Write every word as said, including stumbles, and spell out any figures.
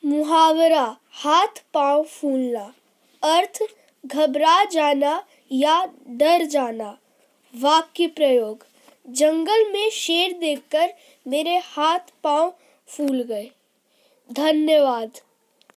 मुहावरा हाथ पांव फूलना। अर्थ घबरा जाना या डर जाना। वाक्य प्रयोग जंगल में शेर देखकर मेरे हाथ पांव फूल गए। धन्यवाद।